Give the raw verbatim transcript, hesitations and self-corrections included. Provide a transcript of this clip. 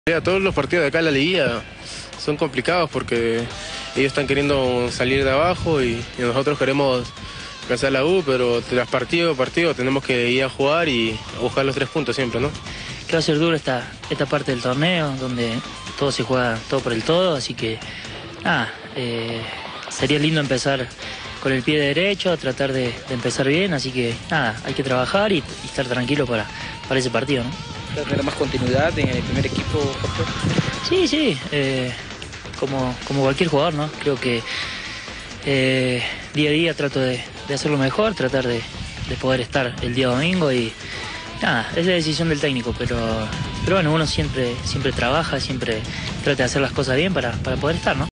Todos los partidos de acá en la liguilla son complicados porque ellos están queriendo salir de abajo y, y nosotros queremos alcanzar la U, pero tras partido a partido tenemos que ir a jugar y a buscar los tres puntos siempre, ¿no? Que va a ser duro esta, esta parte del torneo, donde todo se juega todo por el todo, así que nada, eh, sería lindo empezar con el pie derecho, tratar de, de empezar bien, así que nada, hay que trabajar y, y estar tranquilo para, para ese partido, ¿no? ¿Tener más continuidad en el primer equipo, Jorge? Sí, sí, eh, como, como cualquier jugador, ¿no? Creo que eh, día a día trato de, de hacerlo mejor, tratar de, de poder estar el día domingo y nada, es la decisión del técnico, pero, pero bueno, uno siempre, siempre trabaja, siempre trata de hacer las cosas bien para, para poder estar, ¿no?